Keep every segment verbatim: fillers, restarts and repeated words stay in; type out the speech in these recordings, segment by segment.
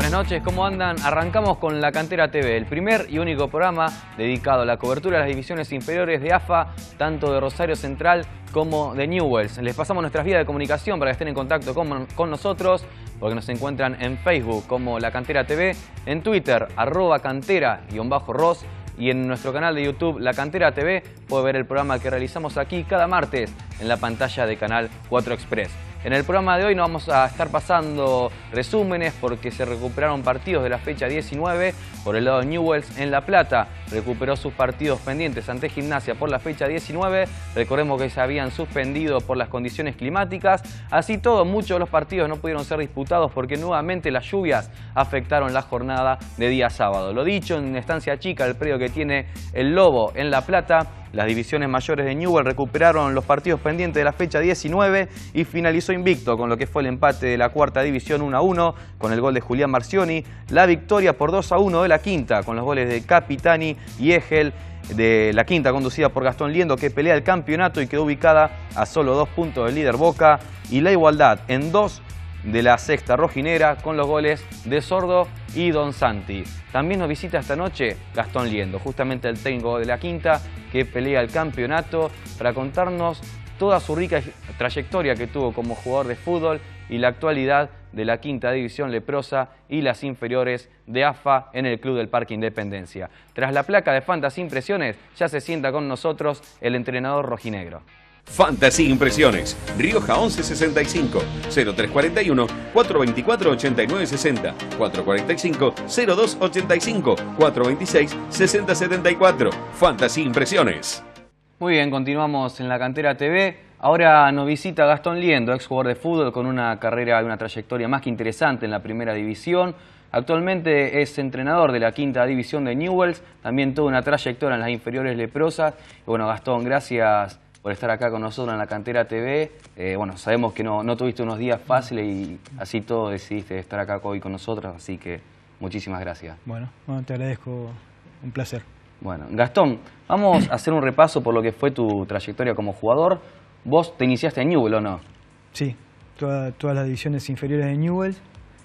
Buenas noches, ¿cómo andan? Arrancamos con La Cantera T V, el primer y único programa dedicado a la cobertura de las divisiones inferiores de A F A, tanto de Rosario Central como de Newell's. Les pasamos nuestras vías de comunicación para que estén en contacto con, con nosotros, porque nos encuentran en Facebook como La Cantera T V, en Twitter, arroba cantera-ros, y en nuestro canal de YouTube, La Cantera T V, puede ver el programa que realizamos aquí cada martes en la pantalla de Canal cuatro Express. En el programa de hoy no vamos a estar pasando resúmenes porque se recuperaron partidos de la fecha diecinueve. Por el lado de Newell's en La Plata recuperó sus partidos pendientes ante Gimnasia por la fecha diecinueve. Recordemos que se habían suspendido por las condiciones climáticas. Así todo, muchos de los partidos no pudieron ser disputados porque nuevamente las lluvias afectaron la jornada de día sábado. Lo dicho, en Estancia Chica, el predio que tiene el Lobo en La Plata, las divisiones mayores de Newell's recuperaron los partidos pendientes de la fecha diecinueve y finalizó invicto con lo que fue el empate de la cuarta división uno a uno con el gol de Julián Marcioni, la victoria por dos a uno de la quinta con los goles de Capitani y Egel, de la quinta conducida por Gastón Liendo, que pelea el campeonato y quedó ubicada a solo dos puntos del líder Boca, y la igualdad en dos de la sexta rojinera con los goles de Sordo y Don Santi. También nos visita esta noche Gastón Liendo, justamente el técnico de la quinta, que pelea el campeonato, para contarnos toda su rica trayectoria que tuvo como jugador de fútbol y la actualidad de la quinta división leprosa y las inferiores de A F A en el Club del Parque Independencia. Tras la placa de Fantasy Impresiones, ya se sienta con nosotros el entrenador rojinegro. Fantasy Impresiones, Rioja once sesenta y cinco, cero tres cuarenta y uno, cuatro veinticuatro, ochenta y nueve sesenta, cuatro cuarenta y cinco, cero dos ochenta y cinco, cuatro veintiséis, sesenta setenta y cuatro. Fantasy Impresiones. Muy bien, continuamos en La Cantera T V. Ahora nos visita Gastón Liendo, ex jugador de fútbol con una carrera y una trayectoria más que interesante en la primera división. Actualmente es entrenador de la quinta división de Newell's, también tuvo una trayectoria en las inferiores leprosas. Y bueno, Gastón, gracias por estar acá con nosotros en La Cantera T V. Eh, bueno, sabemos que no, no tuviste unos días fáciles y así todo decidiste estar acá hoy con nosotros, así que muchísimas gracias. Bueno, bueno, te agradezco, un placer. Bueno, Gastón, vamos a hacer un repaso por lo que fue tu trayectoria como jugador. ¿Vos te iniciaste en Newell's o no? Sí, toda, todas las divisiones inferiores de Newell's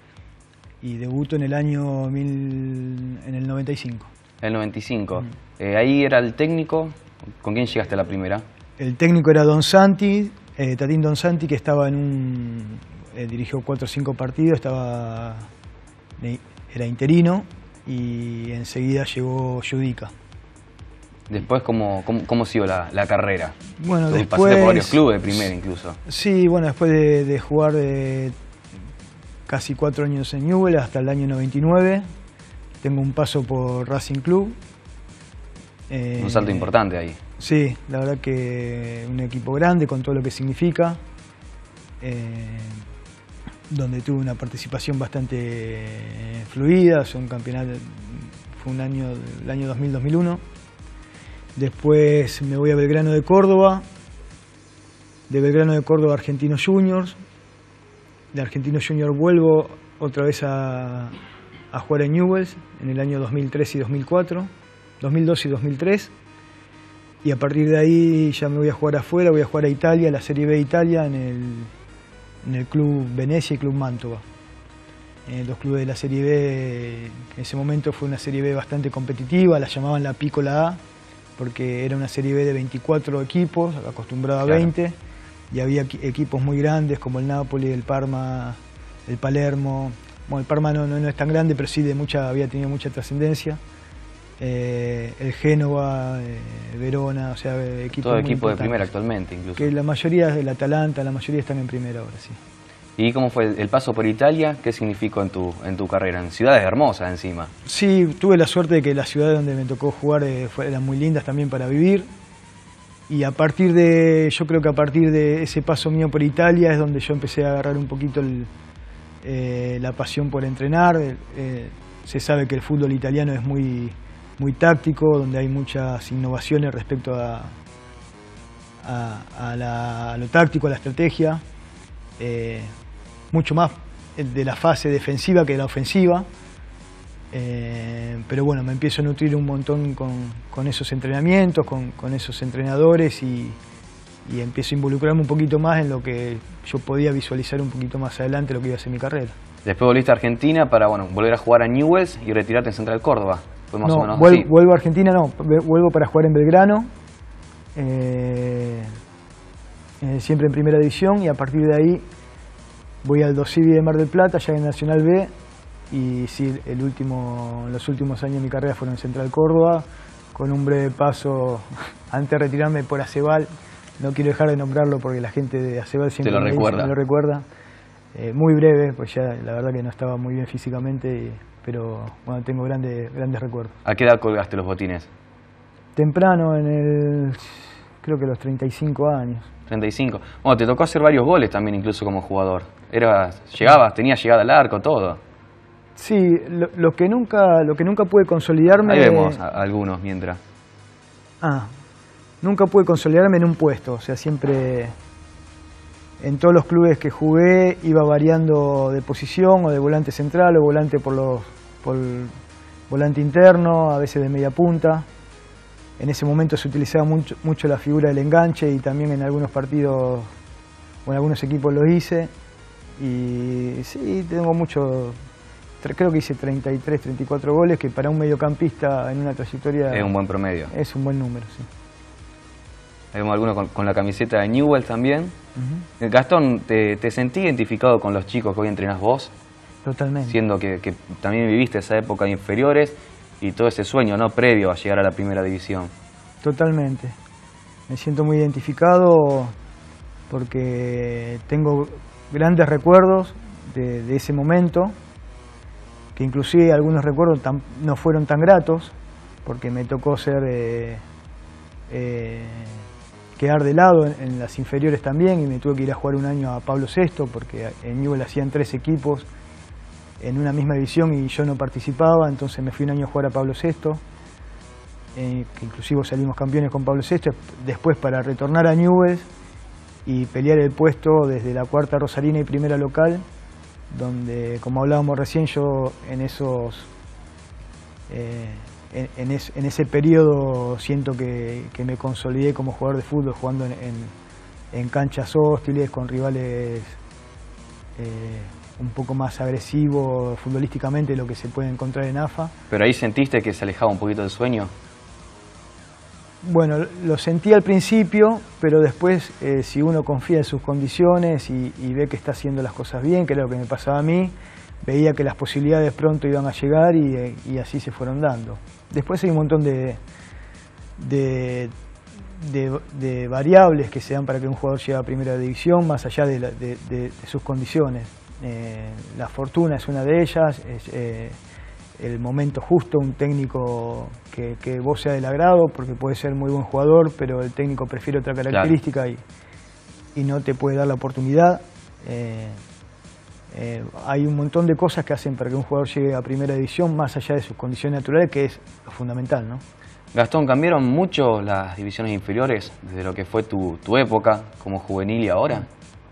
y debuto en el año mil, en el noventa y cinco. El noventa y cinco. Mm. Eh, ahí era el técnico. ¿Con quién llegaste a la primera? El técnico era Don Santi, eh, Tatín Don Santi, que estaba en un... Eh, dirigió cuatro o cinco partidos, estaba, era interino, y enseguida llegó Judica. Después, ¿cómo, cómo, cómo siguió la, la carrera? Bueno, Entonces, después... pasaste por varios clubes de primera incluso. Sí, bueno, después de, de jugar de casi cuatro años en Newell's hasta el año noventa y nueve, tengo un paso por Racing Club. Eh, un salto importante ahí. Sí, la verdad que un equipo grande con todo lo que significa, eh, donde tuve una participación bastante fluida, fue un campeonato, fue un año, el año dos mil dos mil uno. Después me voy a Belgrano de Córdoba, de Belgrano de Córdoba a Argentinos Juniors, de Argentinos Juniors vuelvo otra vez a, a jugar en Newell's en el año dos mil tres y dos mil cuatro, dos mil dos y dos mil tres, y a partir de ahí ya me voy a jugar afuera, voy a jugar a Italia, la Serie B de Italia, en el, en el Club Venecia y Club Mantova. Eh, dos clubes de la Serie B, en ese momento fue una Serie B bastante competitiva, la llamaban la Piccola A, porque era una Serie B de veinticuatro equipos, acostumbrada a veinte, claro. Y había equipos muy grandes como el Napoli, el Parma, el Palermo. Bueno, el Parma no, no, no es tan grande, pero sí de mucha, había tenido mucha trascendencia. Eh, el Génova, eh, Verona, o sea, equipos todo muy equipo de importantes. primera actualmente incluso. Que la mayoría es del Atalanta, la mayoría están en primera ahora, sí. ¿Y cómo fue el paso por Italia? ¿Qué significó en tu, en tu carrera? En ciudades hermosas encima. Sí, tuve la suerte de que las ciudades donde me tocó jugar eh, eran muy lindas también para vivir. Y a partir de, yo creo que a partir de ese paso mío por Italia es donde yo empecé a agarrar un poquito el, eh, la pasión por entrenar. Eh, se sabe que el fútbol italiano es muy, muy táctico, donde hay muchas innovaciones respecto a, a, a, la, a lo táctico, a la estrategia. Eh, mucho más de la fase defensiva que de la ofensiva, eh, pero bueno, me empiezo a nutrir un montón con, con esos entrenamientos, con, con esos entrenadores y, y empiezo a involucrarme un poquito más en lo que yo podía visualizar un poquito más adelante lo que iba a ser mi carrera. Después volviste a Argentina para bueno, volver a jugar a Newell's y retirarte en Central Córdoba. Fue más no, o menos vuel así. vuelvo a Argentina, no, vuelvo para jugar en Belgrano, eh, eh, siempre en primera división, y a partir de ahí voy al Dosivi de Mar del Plata, ya en Nacional B, y sí, el último, los últimos años de mi carrera fueron en Central Córdoba, con un breve paso antes de retirarme por Acebal. No quiero dejar de nombrarlo porque la gente de Acebal siempre Te lo me, recuerda. dice, me lo recuerda. Eh, muy breve, pues ya la verdad que no estaba muy bien físicamente, y, pero bueno, tengo grandes, grandes recuerdos. ¿A qué edad colgaste los botines? Temprano, en el, creo que los treinta y cinco años. treinta y cinco. Bueno, te tocó hacer varios goles también incluso como jugador. Eras, llegabas, tenías llegada al arco, todo. Sí, lo, lo que nunca lo que nunca pude consolidarme... Ahí vemos a, a algunos mientras. Ah, nunca pude consolidarme en un puesto, o sea, siempre en todos los clubes que jugué iba variando de posición, o de volante central, o volante por los por el volante interno, a veces de media punta. En ese momento se utilizaba mucho, mucho la figura del enganche, y también en algunos partidos o en algunos equipos lo hice. Y sí, tengo mucho, creo que hice treinta y tres, treinta y cuatro goles, que para un mediocampista en una trayectoria Es un buen promedio. es un buen número, sí. Ahí vemos algunos con, con la camiseta de Newell's también. Uh-huh. Gastón, ¿te, ¿te sentí identificado con los chicos que hoy entrenás vos? Totalmente. Siendo que, que también viviste esa época de inferiores y todo ese sueño, ¿no?, previo a llegar a la primera división. Totalmente. Me siento muy identificado porque tengo grandes recuerdos de, de ese momento, que inclusive algunos recuerdos tan, no fueron tan gratos, porque me tocó ser eh, eh, quedar de lado en, en las inferiores también, y me tuve que ir a jugar un año a Pablo sexto, porque en Newell's hacían tres equipos en una misma división y yo no participaba, entonces me fui un año a jugar a Pablo sexto, eh, que inclusive salimos campeones con Pablo sexto, después para retornar a Newell's y pelear el puesto desde la cuarta rosarina y primera local, donde, como hablábamos recién, yo en esos eh, en, en, es, en ese periodo siento que, que me consolidé como jugador de fútbol, jugando en, en, en canchas hostiles, con rivales eh, un poco más agresivos futbolísticamente de lo que se puede encontrar en A F A. ¿Pero ahí sentiste que se alejaba un poquito del sueño? Bueno, lo sentí al principio, pero después, eh, si uno confía en sus condiciones y, y ve que está haciendo las cosas bien, que era lo que me pasaba a mí, veía que las posibilidades pronto iban a llegar, y, y así se fueron dando. Después hay un montón de, de, de, de variables que se dan para que un jugador llegue a primera división, más allá de, la, de, de, de sus condiciones. Eh, la fortuna es una de ellas, es, eh, el momento justo, un técnico que, que vos sea del agrado, porque puede ser muy buen jugador, pero el técnico prefiere otra característica, claro, y, y no te puede dar la oportunidad. Eh, eh, hay un montón de cosas que hacen para que un jugador llegue a primera división, más allá de sus condiciones naturales, que es lo fundamental, ¿no? Gastón, ¿cambiaron mucho las divisiones inferiores desde lo que fue tu, tu época como juvenil y ahora?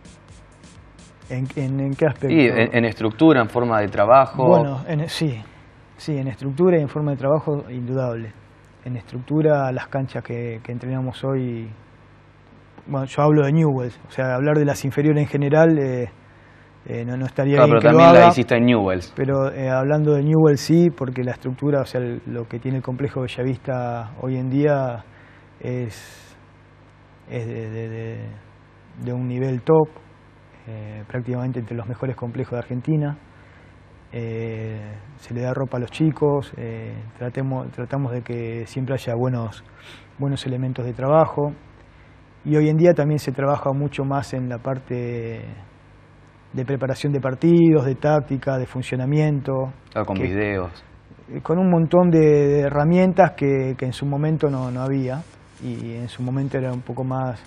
¿En, en, en qué aspecto? Sí, en, en estructura, en forma de trabajo. Bueno, en, sí, sí, en estructura y en forma de trabajo, indudable. En estructura, las canchas que, que entrenamos hoy, bueno, yo hablo de Newell's, o sea, hablar de las inferiores en general eh, eh, no, no estaría claro, bien pero que también lo haga, la hiciste en Newell's. Pero eh, hablando de Newell's sí, porque la estructura, o sea, el, lo que tiene el complejo Bellavista hoy en día es, es de, de, de, de un nivel top. Eh, prácticamente entre los mejores complejos de Argentina. Eh, se le da ropa a los chicos, eh, tratemos, tratamos de que siempre haya buenos, buenos elementos de trabajo, y hoy en día también se trabaja mucho más en la parte de preparación de partidos, de táctica, de funcionamiento. Claro, con que, videos. Con un montón de, de herramientas que, que en su momento no, no había, y en su momento era un poco más...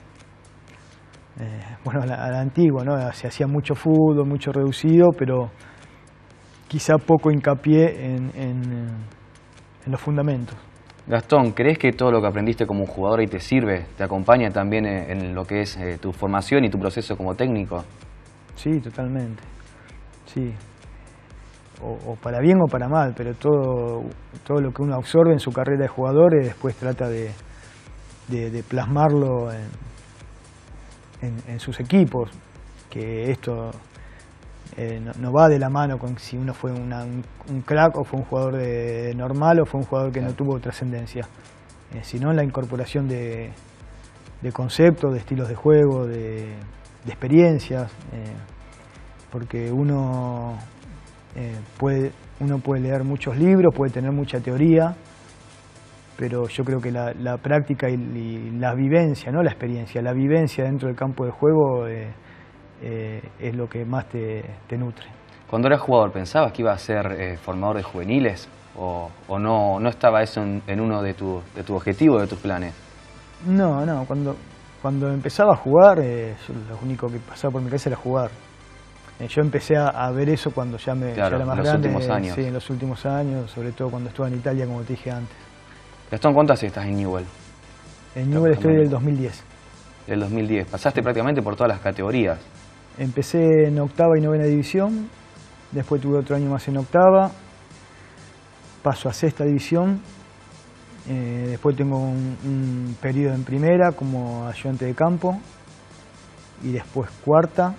Eh, bueno, a la, a la antigua, ¿no? Se hacía mucho fútbol, mucho reducido, pero quizá poco hincapié en, en, en los fundamentos. Gastón, ¿crees que todo lo que aprendiste como jugador y te sirve, te acompaña también en, en lo que es eh, tu formación y tu proceso como técnico? Sí, totalmente. Sí. O, o para bien o para mal, pero todo, todo lo que uno absorbe en su carrera de jugador después trata de, de, de plasmarlo en... En, en sus equipos, que esto eh, no, no va de la mano con si uno fue una, un, un crack o fue un jugador de, normal o fue un jugador que claro. no tuvo trascendencia, eh, sino en la incorporación de, de conceptos, de estilos de juego, de, de experiencias, eh, porque uno, eh, puede, uno puede leer muchos libros, puede tener mucha teoría, pero yo creo que la, la práctica y, y la vivencia, no la experiencia, la vivencia dentro del campo de juego eh, eh, es lo que más te, te nutre. Cuando eras jugador, ¿pensabas que ibas a ser eh, formador de juveniles? ¿O, o no, no estaba eso en, en uno de tus de tu objetivos, de tus planes? No, no, cuando, cuando empezaba a jugar, eh, yo, lo único que pasaba por mi cabeza era jugar. Eh, yo empecé a, a ver eso cuando ya, me, claro, ya era más en los grande. Últimos años. Sí, en los últimos años, sobre todo cuando estuve en Italia, como te dije antes. Gastón, ¿cuánto hace estás en Newell? En Newell estoy del dos mil diez. Del dos mil diez. Pasaste sí. prácticamente por todas las categorías. Empecé en octava y novena división, después tuve otro año más en octava, paso a sexta división, eh, después tengo un, un periodo en primera como ayudante de campo, y después cuarta,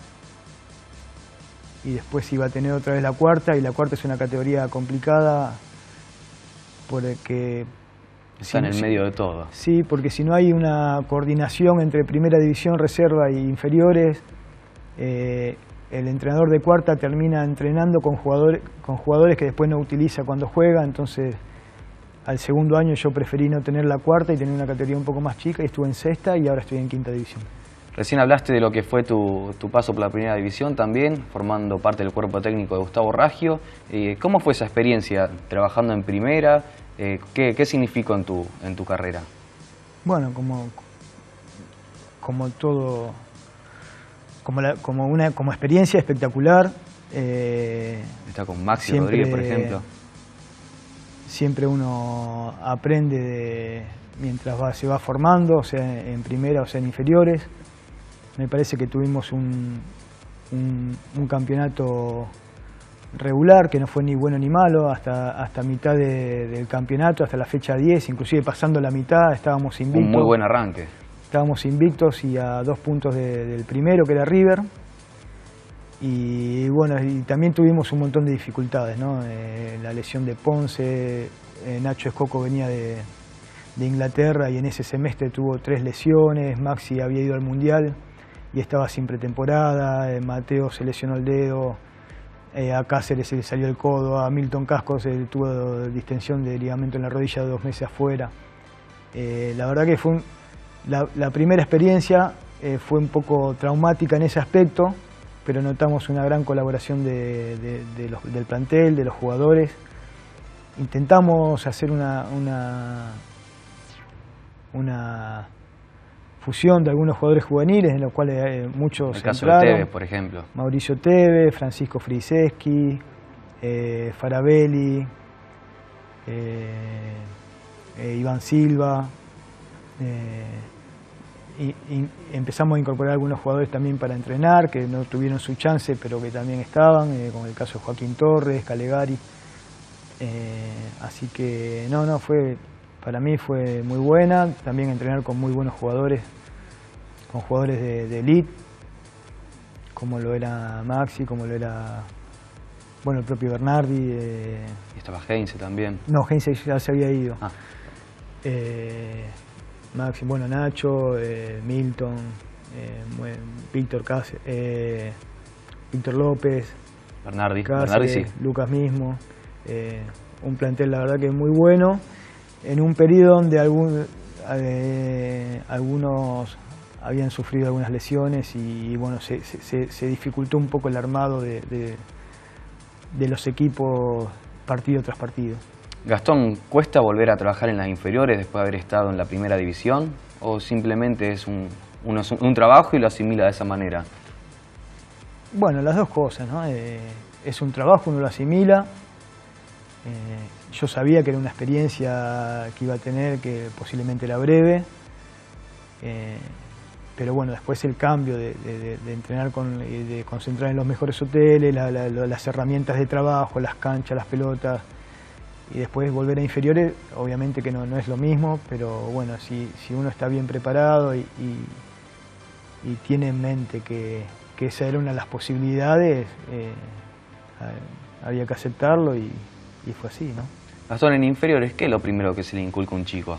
y después iba a tener otra vez la cuarta, y la cuarta es una categoría complicada porque... Está en el medio de todo. Sí, porque si no hay una coordinación entre primera división, reserva e inferiores, eh, el entrenador de cuarta termina entrenando con jugadores, con jugadores que después no utiliza cuando juega, entonces al segundo año yo preferí no tener la cuarta y tener una categoría un poco más chica y estuve en sexta y ahora estoy en quinta división. Recién hablaste de lo que fue tu, tu paso por la primera división también, formando parte del cuerpo técnico de Gustavo Raggio. Eh, ¿Cómo fue esa experiencia trabajando en primera? Eh, ¿qué, ¿Qué significó en tu, en tu carrera? Bueno, como, como todo, como, la, como, una, como experiencia espectacular. Eh, Está con Maxi siempre, Rodríguez, por ejemplo. Siempre uno aprende de, mientras va, se va formando, o sea en primera o sea en inferiores. Me parece que tuvimos un, un, un campeonato regular, que no fue ni bueno ni malo, hasta, hasta mitad de, del campeonato, hasta la fecha diez, inclusive pasando la mitad estábamos invictos. Un muy buen arranque. Estábamos invictos y a dos puntos de, del primero, que era River. Y bueno, y también tuvimos un montón de dificultades, ¿no? Eh, la lesión de Ponce, eh, Nacho Escoco venía de, de Inglaterra y en ese semestre tuvo tres lesiones, Maxi había ido al Mundial y estaba sin pretemporada, eh, Mateo se lesionó el dedo, eh, a Cáceres se le salió el codo, a Milton Casco se tuvo distensión de ligamento en la rodilla de dos meses afuera. Eh, la verdad que fue un, la, la primera experiencia eh, fue un poco traumática en ese aspecto, pero notamos una gran colaboración de, de, de los, del plantel, de los jugadores. Intentamos hacer una, una, una fusión de algunos jugadores juveniles, en los cuales eh, muchos el caso entraron. de Tevez, por ejemplo. Mauricio Tevez, Francisco Friseski, eh, Farabelli, eh, eh, Iván Silva. Eh, y, y empezamos a incorporar algunos jugadores también para entrenar, que no tuvieron su chance, pero que también estaban, eh, como el caso de Joaquín Torres, Calegari. Eh, así que no, no, fue... Para mí fue muy buena, también entrenar con muy buenos jugadores, con jugadores de, de elite, como lo era Maxi, como lo era, bueno, el propio Bernardi. Eh, y estaba Heinze también. No, Heinze ya se había ido. Ah. Eh, Maxi, bueno, Nacho, eh, Milton, eh, Víctor Cáceres, eh, Víctor López, Bernardi, Cáceres, Bernardi sí. Lucas mismo, eh, un plantel la verdad que muy bueno. En un periodo donde algún, eh, algunos habían sufrido algunas lesiones y bueno, se, se, se dificultó un poco el armado de, de, de los equipos partido tras partido. Gastón, ¿cuesta volver a trabajar en las inferiores después de haber estado en la primera división? ¿O simplemente es un, un, un trabajo y lo asimila de esa manera? Bueno, las dos cosas, ¿no? Eh, es un trabajo, uno lo asimila. Eh, yo sabía que era una experiencia que iba a tener, que posiblemente era breve, eh, pero bueno, después el cambio de, de, de entrenar, con, de concentrar en los mejores hoteles, la, la, las herramientas de trabajo, las canchas, las pelotas, y después volver a inferiores, obviamente que no, no es lo mismo, pero bueno, si, si uno está bien preparado y, y, y tiene en mente que, que esa era una de las posibilidades, eh, había que aceptarlo y, y fue así, ¿no? Gastón, en inferiores, ¿qué es lo primero que se le inculca a un chico?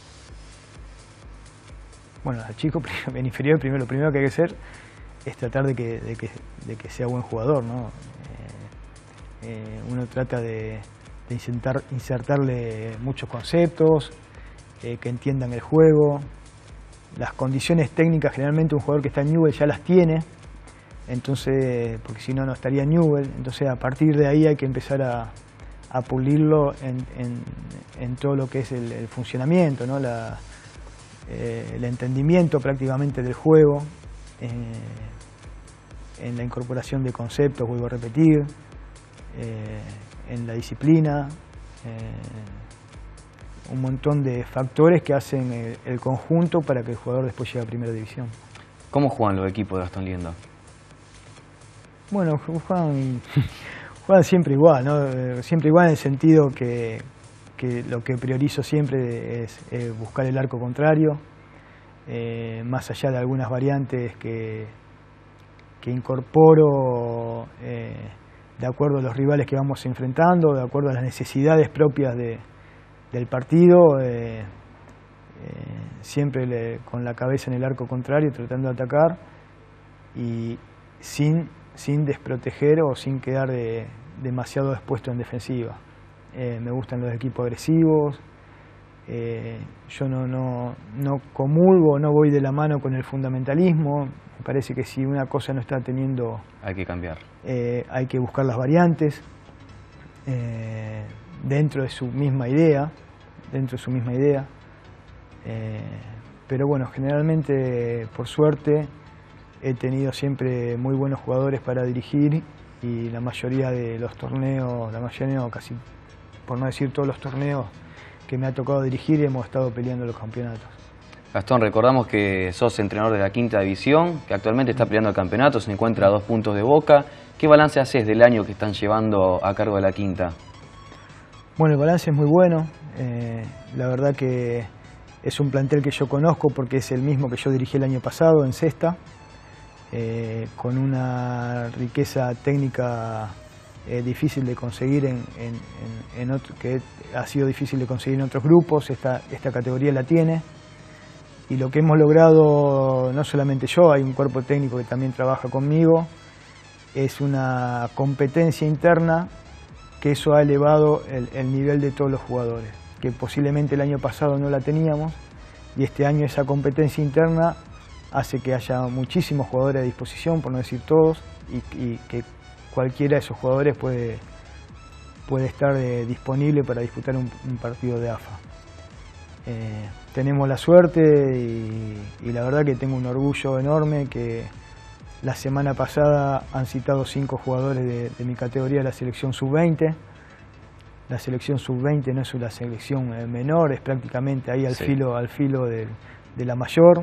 Bueno, al chico en inferior primero, lo primero que hay que hacer es tratar de que, de que, de que sea buen jugador, ¿no? Eh, eh, uno trata de, de insertar, insertarle muchos conceptos, eh, que entiendan el juego. Las condiciones técnicas generalmente un jugador que está en Newell's ya las tiene, entonces, porque si no, no estaría en Newell's. Entonces a partir de ahí hay que empezar a, a pulirlo en, en, en todo lo que es el, el funcionamiento, ¿no? La, eh, el entendimiento prácticamente del juego, eh, en la incorporación de conceptos, vuelvo a repetir, eh, en la disciplina, eh, un montón de factores que hacen el, el conjunto para que el jugador después llegue a primera división. ¿Cómo juegan los equipos de Gastón Liendo? Bueno, juegan, juegan siempre igual, ¿no? Siempre igual en el sentido que, que lo que priorizo siempre es, es buscar el arco contrario, eh, más allá de algunas variantes que, que incorporo eh, de acuerdo a los rivales que vamos enfrentando, de acuerdo a las necesidades propias de, del partido, eh, eh, siempre le, con la cabeza en el arco contrario, tratando de atacar y sin, sin desproteger o sin quedar de, demasiado expuesto en defensiva. Eh, me gustan los equipos agresivos, eh, yo no, no, no comulgo, no voy de la mano con el fundamentalismo. Me parece que si una cosa no está teniendo... Hay que cambiar. Eh, hay que buscar las variantes eh, dentro de su misma idea, dentro de su misma idea. Eh, pero bueno, generalmente, por suerte, he tenido siempre muy buenos jugadores para dirigir y la mayoría de los torneos, la mayoría, no, casi, por no decir todos los torneos que me ha tocado dirigir, hemos estado peleando los campeonatos. Gastón, recordamos que sos entrenador de la quinta división, que actualmente está peleando el campeonato, se encuentra a dos puntos de Boca. ¿Qué balance haces del año que están llevando a cargo de la quinta? Bueno, el balance es muy bueno. Eh, la verdad que es un plantel que yo conozco porque es el mismo que yo dirigí el año pasado en sexta, eh, con una riqueza técnica eh, difícil de conseguir, en, en, en, en otro, que ha sido difícil de conseguir en otros grupos. Esta, esta categoría la tiene. Y lo que hemos logrado, no solamente yo, hay un cuerpo técnico que también trabaja conmigo, es una competencia interna que eso ha elevado el, el nivel de todos los jugadores, que posiblemente el año pasado no la teníamos, y este año esa competencia interna hace que haya muchísimos jugadores a disposición, por no decir todos, y, y que cualquiera de esos jugadores puede, puede estar eh, disponible para disputar un, un partido de A F A. Eh, tenemos la suerte y, y la verdad que tengo un orgullo enorme que la semana pasada han citado cinco jugadores de, de mi categoría de la selección sub veinte. La selección sub veinte no es una selección menor, es prácticamente ahí al sí. filo, al filo de, de la mayor.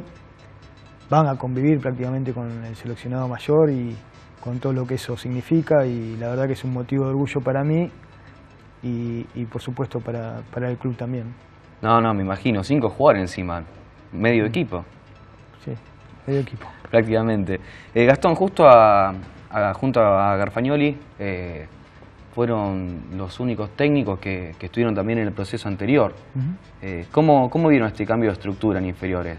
Van a convivir prácticamente con el seleccionado mayor y con todo lo que eso significa, y la verdad que es un motivo de orgullo para mí y, y por supuesto para, para el club también. No, no, me imagino, cinco jugadores encima, medio equipo. Sí, medio equipo. Prácticamente. Eh, Gastón, justo a, a, junto a Garfagnoli, eh, fueron los únicos técnicos que, que estuvieron también en el proceso anterior. Uh-huh. eh, ¿cómo, ¿Cómo vieron este cambio de estructura en inferiores?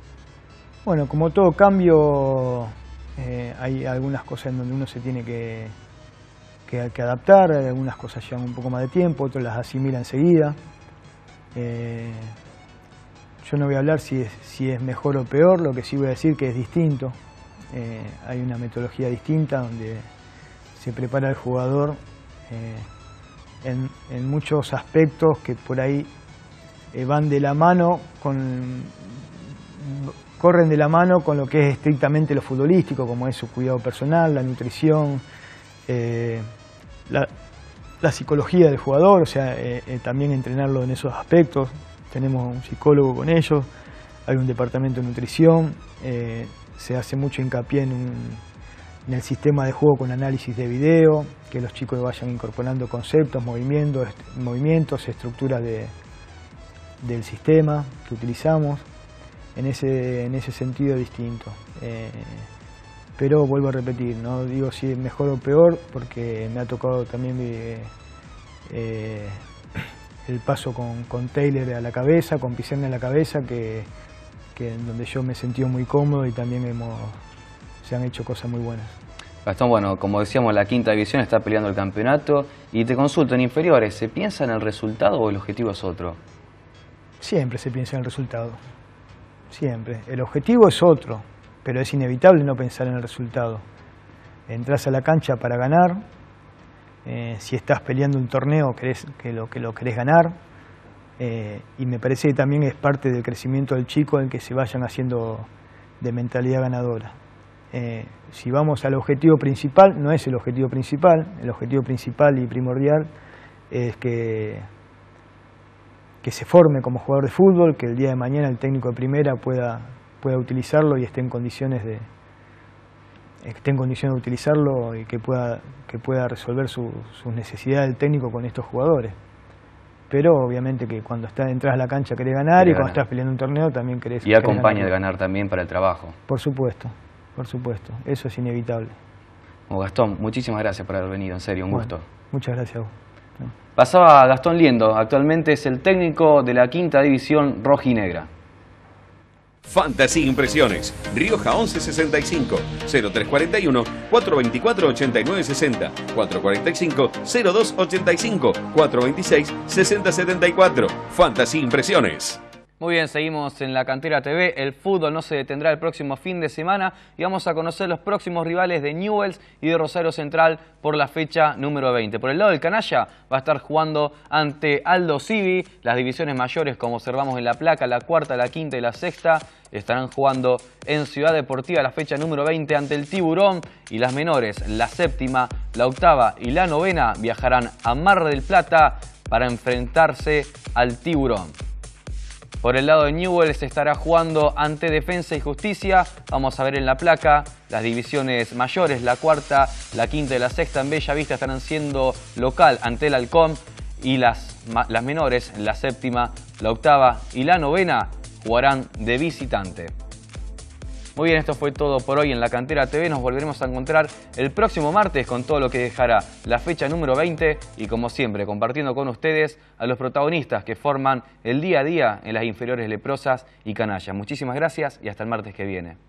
Bueno, como todo cambio, eh, hay algunas cosas en donde uno se tiene que, que, que adaptar, algunas cosas llevan un poco más de tiempo, otras las asimila enseguida. Eh, yo no voy a hablar si es, si es mejor o peor, lo que sí voy a decir que es distinto. Eh, hay una metodología distinta donde se prepara el jugador eh, en, en muchos aspectos que por ahí eh, van de la mano con, corren de la mano con lo que es estrictamente lo futbolístico, como es su cuidado personal, la nutrición, eh, la, la psicología del jugador, o sea, eh, eh, también entrenarlo en esos aspectos. Tenemos un psicólogo con ellos, hay un departamento de nutrición, eh, se hace mucho hincapié en, un, en el sistema de juego con análisis de video, que los chicos vayan incorporando conceptos, movimientos, est movimientos estructuras de, del sistema que utilizamos. En ese, en ese sentido distinto. Eh, pero vuelvo a repetir, no digo si es mejor o peor, porque me ha tocado también eh, eh, el paso con, con Taylor a la cabeza, con Pizarro a la cabeza, que, que en donde yo me he sentido muy cómodo y también hemos, se han hecho cosas muy buenas. Gastón, bueno, como decíamos, la quinta división está peleando el campeonato y te consulto, en inferiores, ¿se piensa en el resultado o el objetivo es otro? Siempre se piensa en el resultado, siempre. El objetivo es otro, pero es inevitable no pensar en el resultado. Entrás a la cancha para ganar, eh, si estás peleando un torneo querés, que, lo, que lo querés ganar, eh, y me parece que también es parte del crecimiento del chico el que se vayan haciendo de mentalidad ganadora. Eh, si vamos al objetivo principal, no es el objetivo principal, el objetivo principal y primordial es que, que se forme como jugador de fútbol, que el día de mañana el técnico de primera pueda, pueda utilizarlo y esté en condiciones de, esté en condiciones de utilizarlo y que pueda, que pueda resolver su, sus necesidades del técnico con estos jugadores. Pero obviamente que cuando estás, entras a la cancha querés ganar y cuando estás peleando un torneo también querés ganar. Y acompaña el ganar también para el trabajo. Por supuesto. Por supuesto, eso es inevitable. Bueno, Gastón, muchísimas gracias por haber venido, en serio, un bueno, gusto. Muchas gracias a vos. No. Pasaba Gastón Liendo, actualmente es el técnico de la quinta división rojinegra. Fantasy Impresiones, Rioja once sesenta y cinco, cero tres cuarenta y uno, cuatro veinticuatro, ochenta y nueve sesenta, cuatro cuarenta y cinco, cero dos ochenta y cinco, cuatro veintiséis, sesenta setenta y cuatro. Fantasy Impresiones. Muy bien, seguimos en La Cantera T V. El fútbol no se detendrá el próximo fin de semana y vamos a conocer los próximos rivales de Newell's y de Rosario Central por la fecha número veinte. Por el lado del canalla va a estar jugando ante Aldo Civi. Las divisiones mayores, como observamos en la placa, la cuarta, la quinta y la sexta, estarán jugando en Ciudad Deportiva la fecha número veinte ante el Tiburón, y las menores, la séptima, la octava y la novena, viajarán a Mar del Plata para enfrentarse al Tiburón. Por el lado de Newell's se estará jugando ante Defensa y Justicia. Vamos a ver en la placa las divisiones mayores, la cuarta, la quinta y la sexta en Bella Vista estarán siendo local ante el Halcón, y las, las menores, la séptima, la octava y la novena, jugarán de visitante. Muy bien, esto fue todo por hoy en La Cantera T V. Nos volveremos a encontrar el próximo martes con todo lo que dejará la fecha número veinte y, como siempre, compartiendo con ustedes a los protagonistas que forman el día a día en las inferiores leprosas y canallas. Muchísimas gracias y hasta el martes que viene.